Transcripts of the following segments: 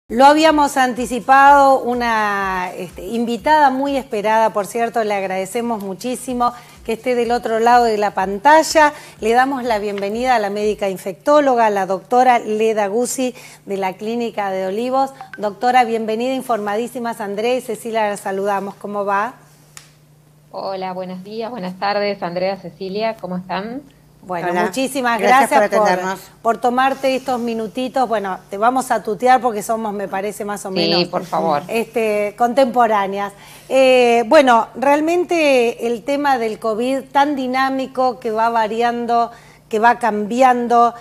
Lo habíamos anticipado, una invitada muy esperada, por cierto, le agradecemos muchísimo que esté del otro lado de la pantalla. Le damos la bienvenida a la médica infectóloga, la doctora Leda Guzzi, de la Clínica de Olivos. Doctora, bienvenida, informadísimas. Andrea y Cecilia, la saludamos. ¿Cómo va? Hola, buenos días, buenas tardes, Andrea, Cecilia, ¿cómo están? Bueno, hola. Muchísimas gracias por por tomarte estos minutitos. Bueno, te vamos a tutear porque somos, me parece, más o menos... Sí, por favor. Contemporáneas. Bueno, realmente el tema del COVID tan dinámico que va variando, que va cambiando,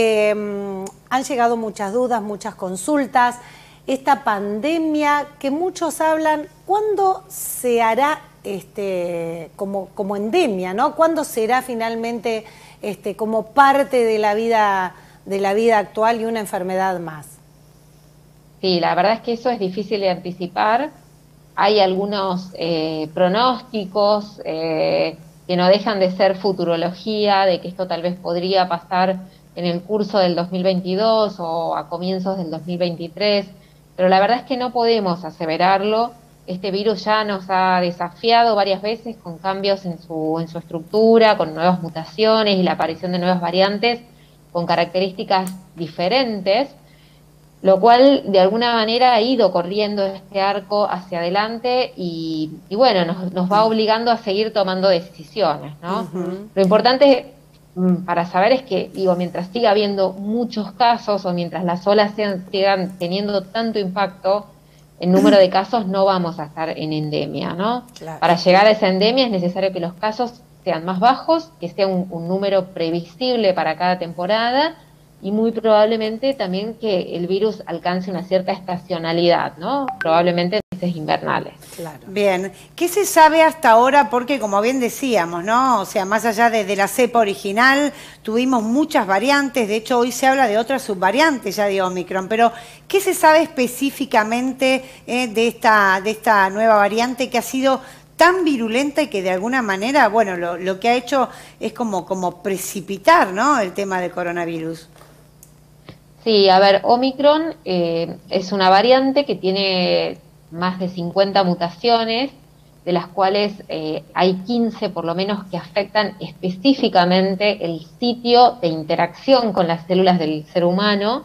han llegado muchas dudas, muchas consultas. Esta pandemia que muchos hablan, ¿cuándo se hará como endemia, ¿no? ¿Cuándo será finalmente como parte de la vida actual y una enfermedad más? Sí, la verdad es que eso es difícil de anticipar. Hay algunos pronósticos que no dejan de ser futurología, de que esto tal vez podría pasar en el curso del 2022 o a comienzos del 2023, pero la verdad es que no podemos aseverarlo. Este virus ya nos ha desafiado varias veces con cambios en su estructura, con nuevas mutaciones y la aparición de nuevas variantes con características diferentes, lo cual de alguna manera ha ido corriendo este arco hacia adelante y bueno, nos va obligando a seguir tomando decisiones, ¿no? Lo importante para saber es que, digo, mientras siga habiendo muchos casos o mientras las olas sigan teniendo tanto impacto, el número de casos no vamos a estar en endemia, ¿no? Claro. Para llegar a esa endemia es necesario que los casos sean más bajos, que sea un número previsible para cada temporada y muy probablemente también que el virus alcance una cierta estacionalidad, ¿no? Probablemente en meses invernales. Claro. Bien, ¿qué se sabe hasta ahora? Porque como bien decíamos, ¿no? O sea, más allá de la cepa original, tuvimos muchas variantes, de hecho hoy se habla de otras subvariantes ya de Omicron, pero ¿qué se sabe específicamente de esta nueva variante que ha sido tan virulenta y que de alguna manera, bueno, lo que ha hecho es como precipitar, ¿no? El tema del coronavirus. Sí, a ver, Omicron es una variante que tiene más de 50 mutaciones, de las cuales hay 15 por lo menos que afectan específicamente el sitio de interacción con las células del ser humano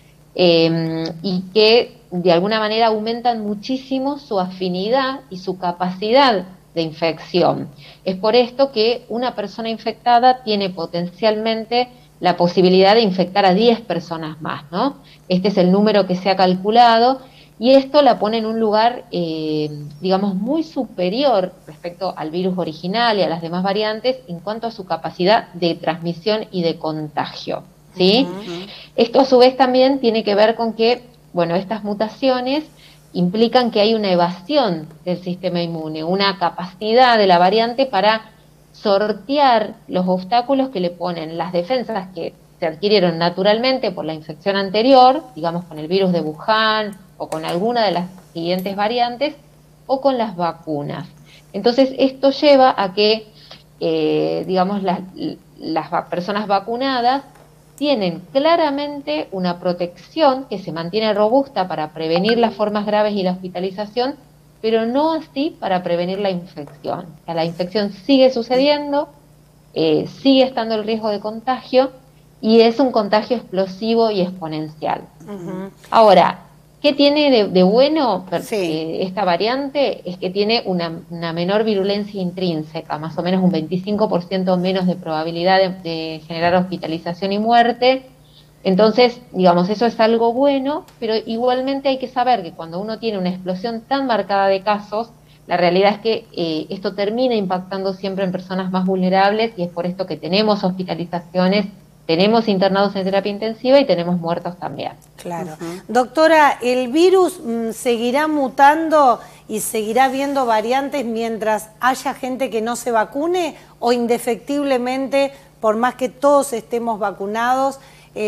y que de alguna manera aumentan muchísimo su afinidad y su capacidad de infección. Es por esto que una persona infectada tiene potencialmente la posibilidad de infectar a 10 personas más, ¿no? Este es el número que se ha calculado y esto la pone en un lugar, digamos, muy superior respecto al virus original y a las demás variantes en cuanto a su capacidad de transmisión y de contagio, ¿sí? Esto a su vez también tiene que ver con que, bueno, estas mutaciones implican que hay una evasión del sistema inmune, una capacidad de la variante para sortear los obstáculos que le ponen las defensas que se adquirieron naturalmente por la infección anterior, digamos con el virus de Wuhan o con alguna de las siguientes variantes, o con las vacunas. Entonces esto lleva a que, digamos, las personas vacunadas tienen claramente una protección que se mantiene robusta para prevenir las formas graves y la hospitalización, pero no así para prevenir la infección. O sea, la infección sigue sucediendo, sigue estando el riesgo de contagio y es un contagio explosivo y exponencial. Ahora, ¿qué tiene de bueno esta variante? Es que tiene una menor virulencia intrínseca, más o menos un 25% menos de probabilidad de generar hospitalización y muerte. Entonces, digamos, eso es algo bueno, pero igualmente hay que saber que cuando uno tiene una explosión tan marcada de casos, la realidad es que esto termina impactando siempre en personas más vulnerables y es por esto que tenemos hospitalizaciones, tenemos internados en terapia intensiva y tenemos muertos también. Claro. Doctora, ¿el virus seguirá mutando y seguirá habiendo variantes mientras haya gente que no se vacune o indefectiblemente, por más que todos estemos vacunados,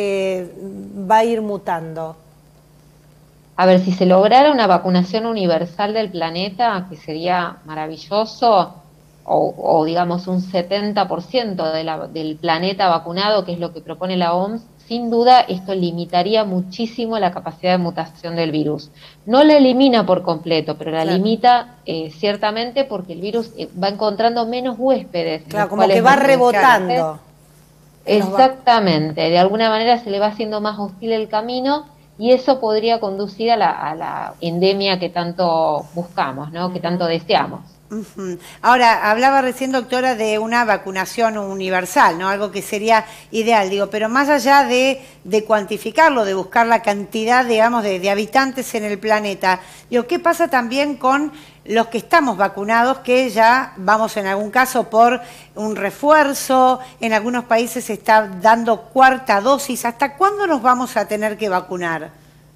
va a ir mutando? A ver, si se lograra una vacunación universal del planeta, que sería maravilloso, o digamos un 70% del planeta vacunado, que es lo que propone la OMS, sin duda esto limitaría muchísimo la capacidad de mutación del virus. No la elimina por completo, pero la limita ciertamente porque el virus va encontrando menos huéspedes. Claro, como que va rebotando. Exactamente, de alguna manera se le va haciendo más hostil el camino y eso podría conducir a la endemia que tanto buscamos, ¿no? Que tanto deseamos. Ahora, hablaba recién, doctora, de una vacunación universal, ¿no? Algo que sería ideal, digo, pero más allá de cuantificarlo, de buscar la cantidad, digamos, de habitantes en el planeta, digo, ¿qué pasa también con los que estamos vacunados, que ya vamos en algún caso por un refuerzo, en algunos países se está dando cuarta dosis? ¿Hasta cuándo nos vamos a tener que vacunar?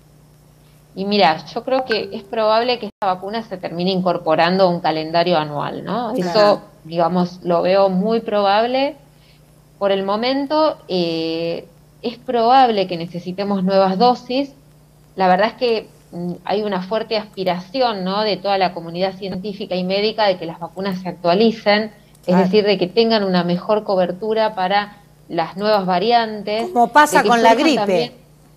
Y mira, yo creo que es probable que esta vacuna se termine incorporando a un calendario anual, ¿no? Claro. Eso, digamos, lo veo muy probable. Por el momento, es probable que necesitemos nuevas dosis. La verdad es que hay una fuerte aspiración, ¿no?, de toda la comunidad científica y médica de que las vacunas se actualicen, es decir, de que tengan una mejor cobertura para las nuevas variantes. Como pasa con la gripe. También,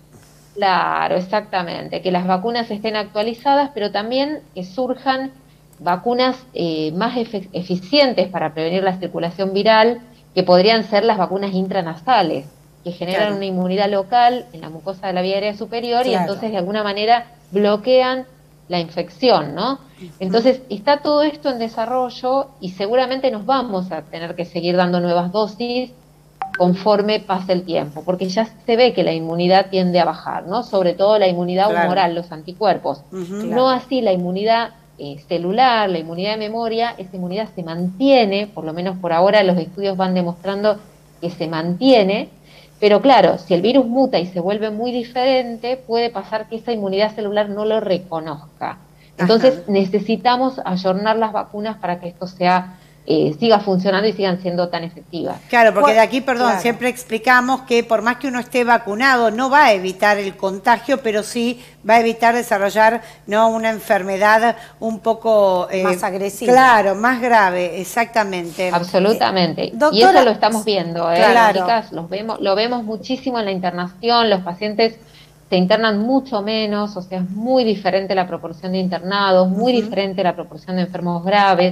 claro, exactamente, que las vacunas estén actualizadas, pero también que surjan vacunas más eficientes para prevenir la circulación viral, que podrían ser las vacunas intranasales, que generan una inmunidad local en la mucosa de la vía aérea superior y entonces de alguna manera bloquean la infección, ¿no? Entonces está todo esto en desarrollo y seguramente nos vamos a tener que seguir dando nuevas dosis conforme pase el tiempo, porque ya se ve que la inmunidad tiende a bajar, ¿no? Sobre todo la inmunidad humoral, los anticuerpos. No así la inmunidad celular, la inmunidad de memoria. Esa inmunidad se mantiene, por lo menos por ahora los estudios van demostrando que se mantiene, pero claro, si el virus muta y se vuelve muy diferente, puede pasar que esa inmunidad celular no lo reconozca. Entonces necesitamos ayornar las vacunas para que esto sea siga funcionando y sigan siendo tan efectivas. Claro, porque de aquí, perdón, siempre explicamos que por más que uno esté vacunado, no va a evitar el contagio, pero sí va a evitar desarrollar, ¿no?, una enfermedad un poco más agresiva. Claro, más grave, exactamente. Absolutamente. Doctora, y eso lo estamos viendo, claro. chicas, lo vemos muchísimo en la internación, los pacientes se internan mucho menos, o sea, es muy diferente la proporción de internados, muy diferente la proporción de enfermos graves.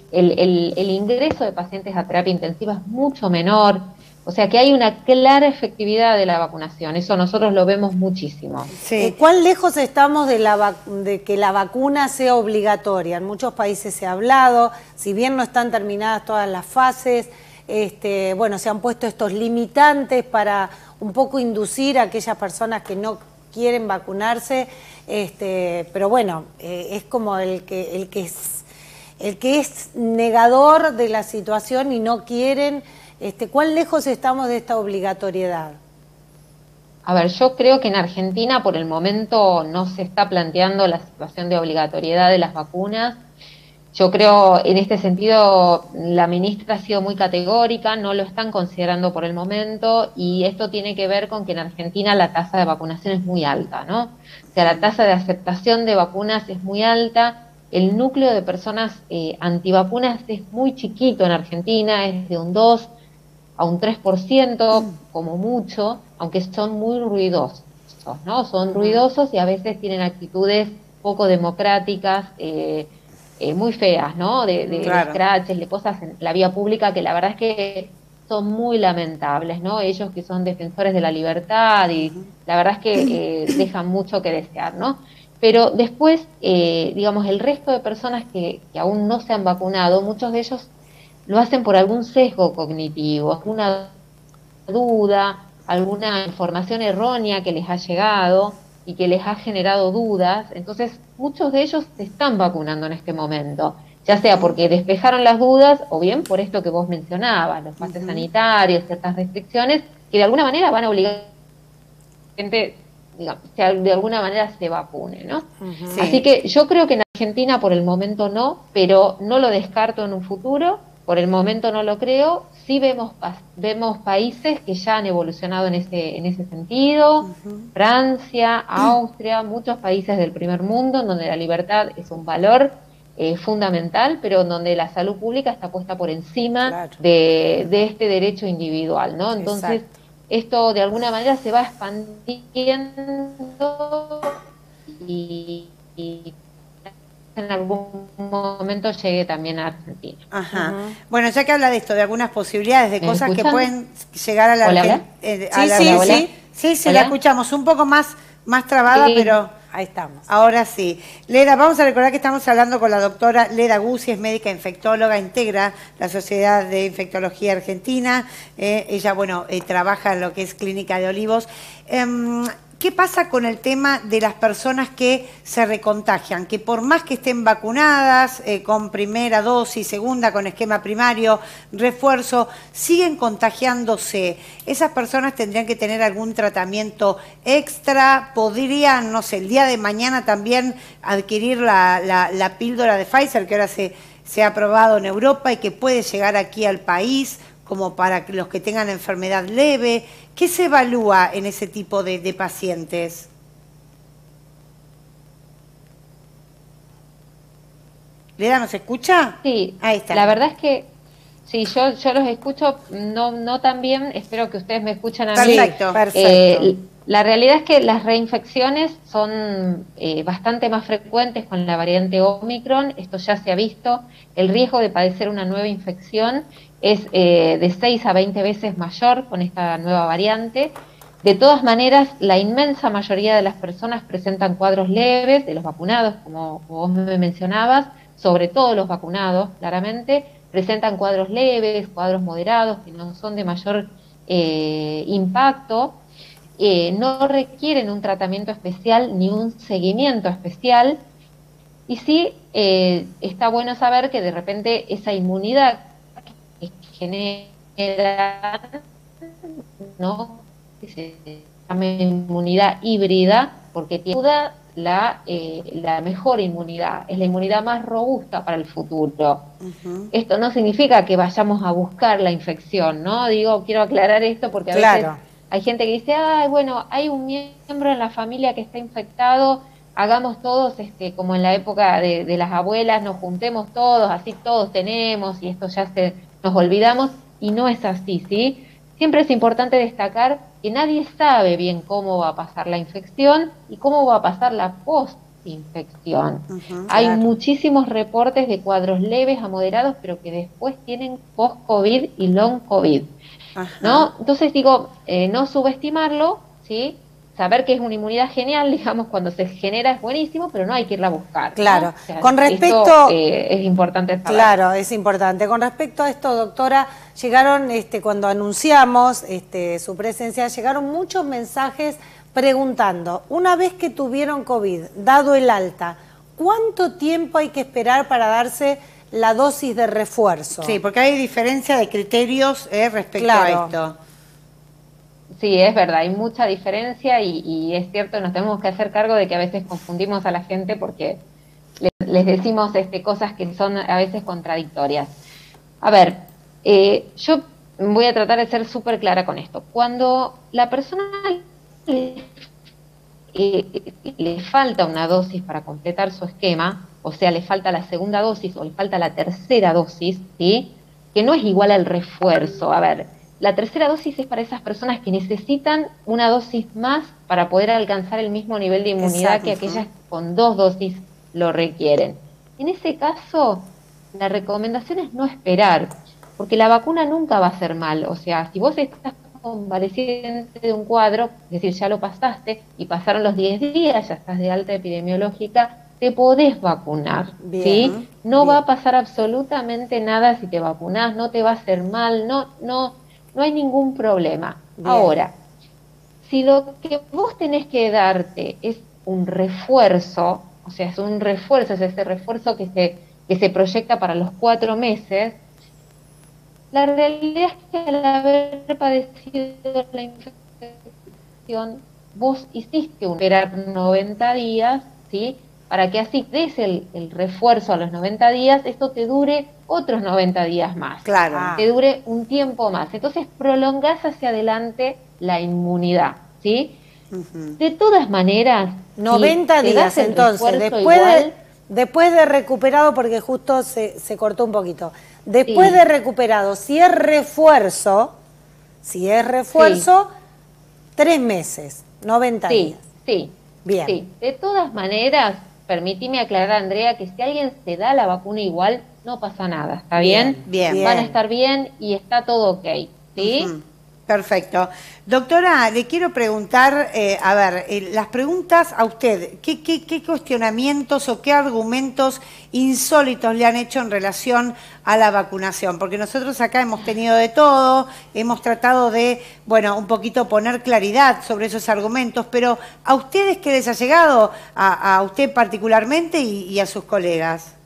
El ingreso de pacientes a terapia intensiva es mucho menor, o sea que hay una clara efectividad de la vacunación, eso nosotros lo vemos muchísimo. Sí. ¿Cuán lejos estamos de que la vacuna sea obligatoria? En muchos países se ha hablado, si bien no están terminadas todas las fases, bueno, se han puesto estos limitantes para un poco inducir a aquellas personas que no quieren vacunarse, pero bueno, es como el que es negador de la situación y no quieren. ¿Cuán lejos estamos de esta obligatoriedad? A ver, yo creo que en Argentina por el momento no se está planteando la situación de obligatoriedad de las vacunas. Yo creo, en este sentido, la ministra ha sido muy categórica, no lo están considerando por el momento, y esto tiene que ver con que en Argentina la tasa de vacunación es muy alta, ¿no? O sea, la tasa de aceptación de vacunas es muy alta. El núcleo de personas antivacunas es muy chiquito en Argentina, es de un 2 a un 3% como mucho, aunque son muy ruidosos, ¿no? Son ruidosos y a veces tienen actitudes poco democráticas, muy feas, ¿no? De scratches, de cosas en la vía pública que la verdad es que son muy lamentables, ¿no? Ellos que son defensores de la libertad y la verdad es que dejan mucho que desear, ¿no? Pero después, digamos, el resto de personas que aún no se han vacunado, muchos de ellos lo hacen por algún sesgo cognitivo, alguna duda, alguna información errónea que les ha llegado y que les ha generado dudas. Entonces, muchos de ellos se están vacunando en este momento, ya sea porque despejaron las dudas o bien por esto que vos mencionabas, los pases sanitarios, ciertas restricciones, que de alguna manera van a obligar a la gente, digamos, que de alguna manera se vacune, ¿no? Sí. Así que yo creo que en Argentina por el momento no, pero no lo descarto en un futuro, por el momento no lo creo. Sí vemos países que ya han evolucionado en ese sentido, Francia, Austria, muchos países del primer mundo, en donde la libertad es un valor fundamental, pero en donde la salud pública está puesta por encima de este derecho individual, ¿no? Entonces, esto de alguna manera se va expandiendo y en algún momento llegue también a Argentina. Ajá. Bueno, ya que habla de esto, de algunas posibilidades, de cosas que pueden llegar a la Argentina. Sí, la escuchamos un poco más trabada, pero ahí estamos. Ahora sí. Leda, vamos a recordar que estamos hablando con la doctora Leda Guzzi, es médica infectóloga, integra la Sociedad de Infectología Argentina. Ella, bueno, trabaja en lo que es Clínica de Olivos. ¿Qué pasa con el tema de las personas que se recontagian? Que por más que estén vacunadas, con primera dosis, segunda, con esquema primario, refuerzo, siguen contagiándose. ¿Esas personas tendrían que tener algún tratamiento extra? ¿Podrían, no sé, el día de mañana también adquirir la píldora de Pfizer, que ahora se ha aprobado en Europa y que puede llegar aquí al país, como para los que tengan enfermedad leve? ¿Qué se evalúa en ese tipo de pacientes? ¿Leda nos escucha? Sí, ahí está. La verdad es que sí, yo los escucho no tan bien, espero que ustedes me escuchan a mí. Perfecto. La realidad es que las reinfecciones son bastante más frecuentes con la variante Omicron, esto ya se ha visto. El riesgo de padecer una nueva infección es de 6 a 20 veces mayor con esta nueva variante. De todas maneras, la inmensa mayoría de las personas presentan cuadros leves, de los vacunados, como vos me mencionabas, sobre todo los vacunados, claramente, presentan cuadros leves, cuadros moderados, que no son de mayor impacto. No requieren un tratamiento especial ni un seguimiento especial, y sí está bueno saber que de repente esa inmunidad que genera, ¿no?, que se llama inmunidad híbrida, porque tiene la mejor inmunidad, es la inmunidad más robusta para el futuro. Esto no significa que vayamos a buscar la infección, ¿no? Quiero aclarar esto porque a veces hay gente que dice, ay, bueno, hay un miembro en la familia que está infectado, hagamos todos, como en la época de las abuelas, nos juntemos todos, así todos tenemos, y esto ya nos olvidamos, y no es así, ¿sí? Siempre es importante destacar que nadie sabe bien cómo va a pasar la infección y cómo va a pasar la post-infección. Hay muchísimos reportes de cuadros leves a moderados, pero que después tienen post-COVID y long-COVID, ¿no? Entonces no subestimarlo, ¿sí? Saber que es una inmunidad genial, digamos, cuando se genera es buenísimo, pero no hay que irla a buscar. Claro. ¿No? O sea, con respecto, esto, es importante saber. Claro, es importante. Con respecto a esto, doctora, llegaron, cuando anunciamos su presencia, llegaron muchos mensajes preguntando, una vez que tuvieron COVID, dado el alta, ¿cuánto tiempo hay que esperar para darse la dosis de refuerzo? Sí, porque hay diferencia de criterios respecto a esto. Sí, es verdad, hay mucha diferencia y es cierto, nos tenemos que hacer cargo de que a veces confundimos a la gente porque les decimos cosas que son a veces contradictorias. A ver, yo voy a tratar de ser súper clara con esto. Cuando la persona le falta una dosis para completar su esquema, o sea, le falta la segunda dosis o le falta la tercera dosis, ¿sí?, que no es igual al refuerzo. A ver, la tercera dosis es para esas personas que necesitan una dosis más para poder alcanzar el mismo nivel de inmunidad que aquellas con 2 dosis lo requieren. En ese caso, la recomendación es no esperar, porque la vacuna nunca va a hacer mal. O sea, si vos estás convaleciente de un cuadro, es decir, ya lo pasaste y pasaron los 10 días, ya estás de alta epidemiológica, te podés vacunar, ¿sí? No va a pasar absolutamente nada si te vacunás, no te va a hacer mal, no hay ningún problema. Ahora, si lo que vos tenés que darte es un refuerzo, o sea, es un refuerzo, es ese refuerzo que se proyecta para los 4 meses, la realidad es que al haber padecido la infección, vos hiciste esperar 90 días, ¿sí?, para que así des el refuerzo a los 90 días, esto te dure otros 90 días más. Claro. Te dure un tiempo más. Entonces prolongás hacia adelante la inmunidad, ¿sí? De todas maneras, 90 si días, entonces, después de recuperado, porque justo se cortó un poquito, después de recuperado, si es refuerzo, Si es refuerzo, 3 meses, 90 días. Sí, bien. Sí. De todas maneras, permíteme aclarar, Andrea, que si alguien se da la vacuna igual, no pasa nada, ¿está bien? Bien. Van a estar bien y está todo ok, ¿sí? Perfecto. Doctora, le quiero preguntar, las preguntas a usted, ¿qué cuestionamientos o qué argumentos insólitos le han hecho en relación a la vacunación? Porque nosotros acá hemos tenido de todo, hemos tratado de, bueno, un poquito poner claridad sobre esos argumentos, pero ¿a ustedes qué les ha llegado? A usted particularmente y a sus colegas.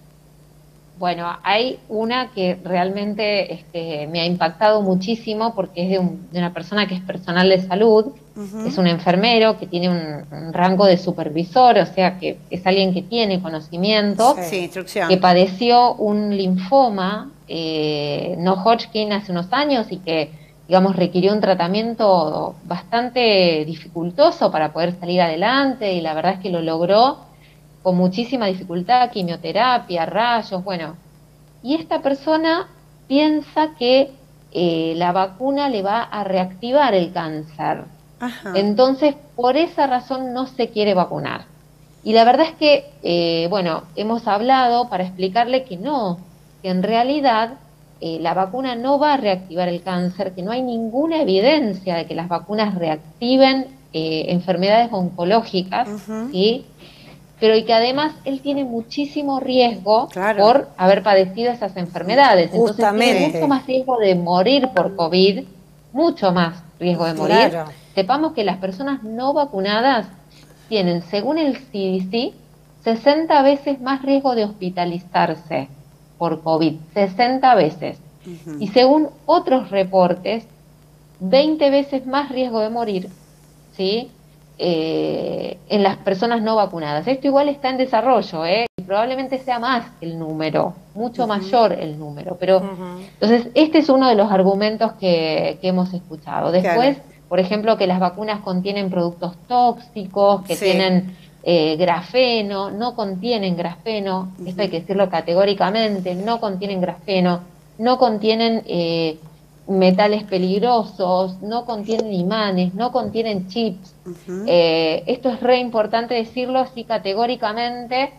Bueno, hay una que realmente me ha impactado muchísimo porque es de una persona que es personal de salud, es un enfermero que tiene un rango de supervisor, o sea que es alguien que tiene conocimiento, instrucción. que padeció un linfoma no Hodgkin hace unos años y que, digamos, requirió un tratamiento bastante dificultoso para poder salir adelante y la verdad es que lo logró con muchísima dificultad, quimioterapia, rayos, bueno. Y esta persona piensa que la vacuna le va a reactivar el cáncer. Ajá. Entonces, por esa razón no se quiere vacunar. Y la verdad es que, bueno, hemos hablado para explicarle que no, que en realidad la vacuna no va a reactivar el cáncer, que no hay ninguna evidencia de que las vacunas reactiven enfermedades oncológicas, ¿sí? Pero y que además él tiene muchísimo riesgo por haber padecido esas enfermedades. Entonces tiene mucho más riesgo de morir por COVID, mucho más riesgo de morir. Sepamos que las personas no vacunadas tienen, según el CDC, 60 veces más riesgo de hospitalizarse por COVID, 60 veces. Y según otros reportes, 20 veces más riesgo de morir, ¿sí?, en las personas no vacunadas. Esto igual está en desarrollo, y probablemente sea más el número, mucho mayor el número, pero entonces este es uno de los argumentos que hemos escuchado. Después, por ejemplo, que las vacunas contienen productos tóxicos, que tienen grafeno, no contienen grafeno, esto hay que decirlo categóricamente, no contienen grafeno, no contienen metales peligrosos, no contienen imanes, no contienen chips. Esto es re importante decirlo así categóricamente,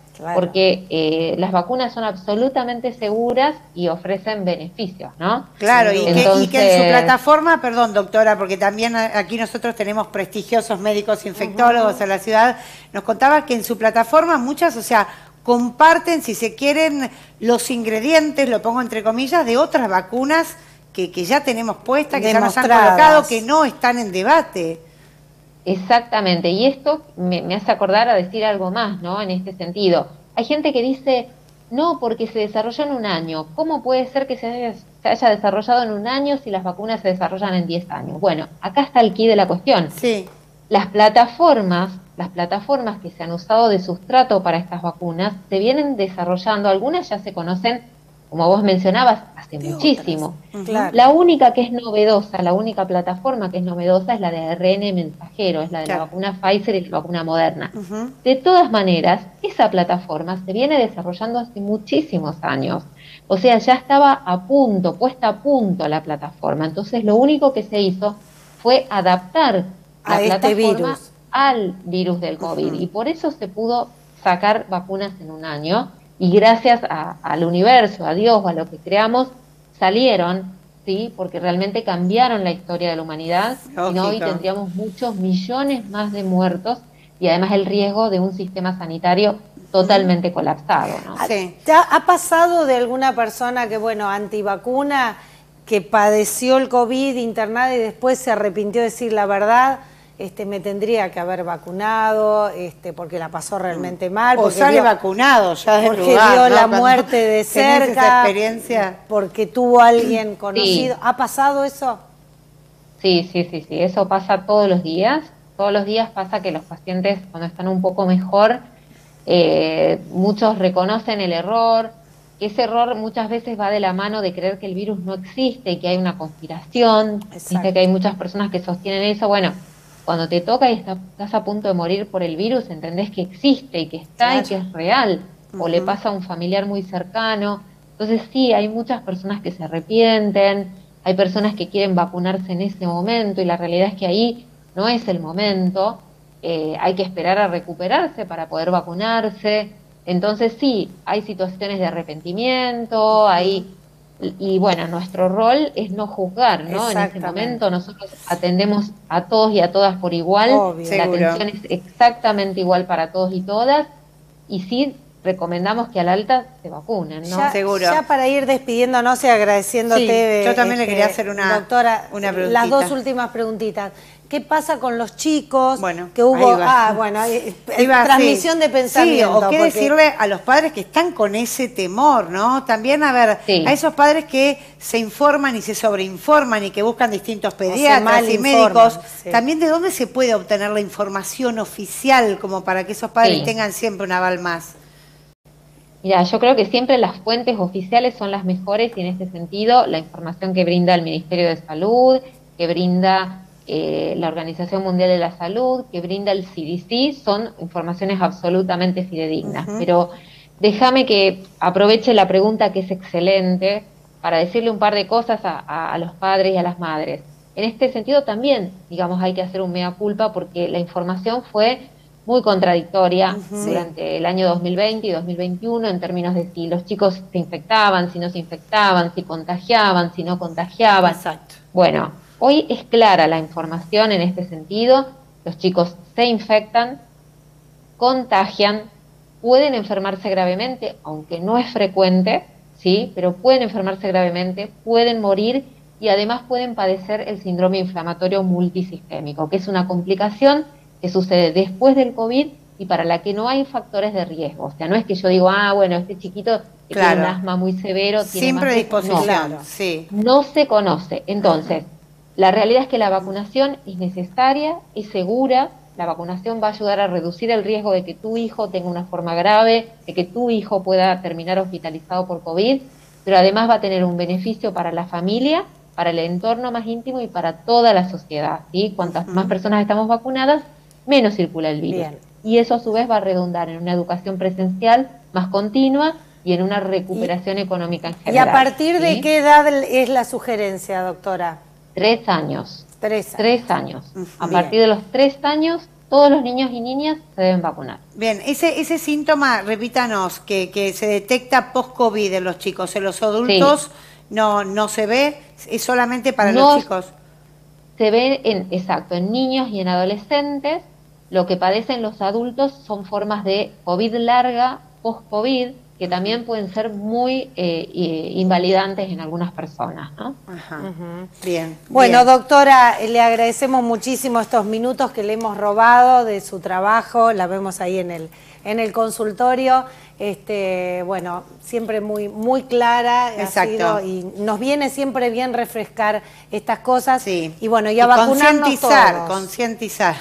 porque las vacunas son absolutamente seguras y ofrecen beneficios, ¿no? Claro, Entonces, y que en su plataforma, perdón doctora, porque también aquí nosotros tenemos prestigiosos médicos infectólogos en la ciudad, nos contaba que en su plataforma muchas, o sea, comparten, si se quieren, los ingredientes, lo pongo entre comillas, de otras vacunas que ya tenemos puestas, que ya nos han colocado, que no están en debate. Exactamente, y esto me hace acordar a decir algo más, ¿no? En este sentido. Hay gente que dice, no, porque se desarrolló en un año. ¿Cómo puede ser que se haya desarrollado en un año si las vacunas se desarrollan en 10 años? Bueno, acá está el quid de la cuestión. Sí. Las plataformas que se han usado de sustrato para estas vacunas se vienen desarrollando, algunas ya se conocen, como vos mencionabas, hace muchísimo. La única que es novedosa, la única plataforma que es novedosa es la de ARN mensajero, es la de la vacuna Pfizer y la vacuna Moderna. De todas maneras, esa plataforma se viene desarrollando hace muchísimos años. O sea, ya estaba a punto, puesta a punto la plataforma. Entonces, lo único que se hizo fue adaptar la plataforma al virus del COVID. Y por eso se pudo sacar vacunas en un año. Y gracias al universo, a Dios, a lo que creamos, salieron, ¿sí? Porque realmente cambiaron la historia de la humanidad. Y hoy tendríamos muchos millones más de muertos y además el riesgo de un sistema sanitario totalmente colapsado, ¿no? Sí. ¿Ha pasado de alguna persona que, bueno, antivacuna, que padeció el COVID internada y después se arrepintió de decir la verdad? Me tendría que haber vacunado, porque la pasó realmente mal. O sale vacunado ya del porque lugar, vio ¿no? la muerte de cerca, esa experiencia. Porque tuvo a alguien conocido. Sí. ¿Ha pasado eso? Sí, eso pasa todos los días. Todos los días pasa que los pacientes, cuando están un poco mejor, muchos reconocen el error, que ese error muchas veces va de la mano de creer que el virus no existe, que hay una conspiración. Dice que hay muchas personas que sostienen eso. Bueno, cuando te toca y estás a punto de morir por el virus, entendés que existe y que está y que es real, o le pasa a un familiar muy cercano. Entonces sí, hay muchas personas que se arrepienten, hay personas que quieren vacunarse en ese momento y la realidad es que ahí no es el momento, hay que esperar a recuperarse para poder vacunarse. Entonces sí, hay situaciones de arrepentimiento, y bueno, nuestro rol es no juzgar, ¿no? En ese momento nosotros atendemos a todos y a todas por igual, Obvio. la atención es exactamente igual para todos y todas, y sí recomendamos que a la alta se vacunen, ¿no? Seguro. Ya para ir despidiéndonos y agradeciéndote, sí, yo también le quería hacer doctora, una preguntita. las dos últimas preguntitas. ¿Qué pasa con los chicos? Bueno, que hubo, transmisión sí, de pensamiento. Sí, o qué decirle a los padres que están con ese temor, ¿no? También, a ver, a esos padres que se informan y se sobreinforman y que buscan distintos pediatras y médicos, también de dónde se puede obtener la información oficial como para que esos padres tengan siempre un aval más. Mira, yo creo que siempre las fuentes oficiales son las mejores y en este sentido la información que brinda el Ministerio de Salud, que brinda la Organización Mundial de la Salud, que brinda el CDC, son informaciones absolutamente fidedignas. Pero déjame que aproveche la pregunta que es excelente para decirle un par de cosas a los padres y a las madres. En este sentido también, digamos, hay que hacer un mea culpa porque la información fue muy contradictoria durante el año 2020 y 2021 en términos de si los chicos se infectaban, si no se infectaban, si contagiaban, si no contagiaban. Exacto. Bueno, hoy es clara la información en este sentido, los chicos se infectan, contagian, pueden enfermarse gravemente, aunque no es frecuente, ¿sí? Pero pueden enfermarse gravemente, pueden morir y además pueden padecer el síndrome inflamatorio multisistémico, que es una complicación que sucede después del COVID y para la que no hay factores de riesgo. O sea, no es que yo digo, bueno, este chiquito que tiene un asma muy severo, siempre a disposición, no se conoce. Entonces, la realidad es que la vacunación es necesaria, es segura, la vacunación va a ayudar a reducir el riesgo de que tu hijo tenga una forma grave, de que tu hijo pueda terminar hospitalizado por COVID, pero además va a tener un beneficio para la familia, para el entorno más íntimo y para toda la sociedad, ¿sí? Cuantas más personas estamos vacunadas, menos circula el virus. Bien. Y eso a su vez va a redundar en una educación presencial más continua y en una recuperación económica en general. ¿Y a partir de qué edad es la sugerencia, doctora? 3 años. 3 años. 3 años. A partir de los 3 años, todos los niños y niñas se deben vacunar. Bien, ese síntoma, repítanos, que se detecta post-COVID en los chicos, en los adultos no se ve, es solamente para los chicos. Se ve en niños y en adolescentes. Lo que padecen los adultos son formas de COVID larga, post-COVID, que también pueden ser muy invalidantes en algunas personas, ¿no? Bien. Bueno, doctora, le agradecemos muchísimo estos minutos que le hemos robado de su trabajo, la vemos ahí en el consultorio. Bueno, siempre muy clara ha sido, y nos viene siempre bien refrescar estas cosas y bueno, y a vacunarnos todos. Concientizar.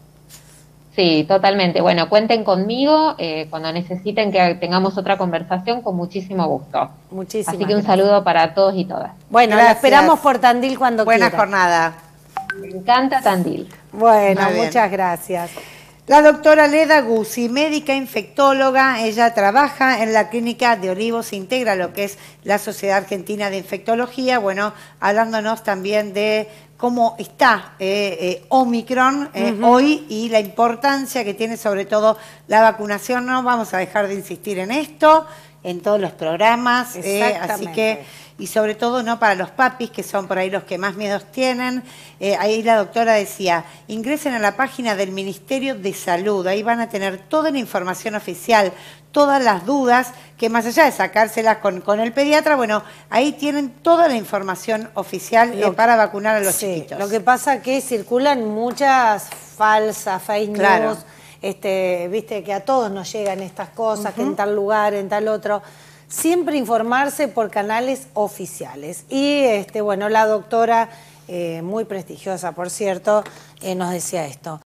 Sí, totalmente. Bueno, cuenten conmigo cuando necesiten que tengamos otra conversación, con muchísimo gusto. Muchísimas Así que un saludo para todos y todas. Bueno, la esperamos por Tandil cuando quiera. Buena jornada. Me encanta Tandil. Bueno, muchas gracias. La doctora Leda Guzzi, médica infectóloga, ella trabaja en la clínica de Olivos, integra lo que es la Sociedad Argentina de Infectología, bueno, hablándonos también de cómo está Omicron hoy y la importancia que tiene sobre todo la vacunación. No vamos a dejar de insistir en esto, en todos los programas, así que, y sobre todo no para los papis, que son por ahí los que más miedos tienen. Ahí la doctora decía, ingresen a la página del Ministerio de Salud, ahí van a tener toda la información oficial, todas las dudas, que más allá de sacárselas con el pediatra, bueno, ahí tienen toda la información oficial para vacunar a los chiquitos. Lo que pasa es que circulan muchas falsas, fake news, viste que a todos nos llegan estas cosas, que en tal lugar, en tal otro. Siempre informarse por canales oficiales. Y bueno, la doctora, muy prestigiosa por cierto, nos decía esto.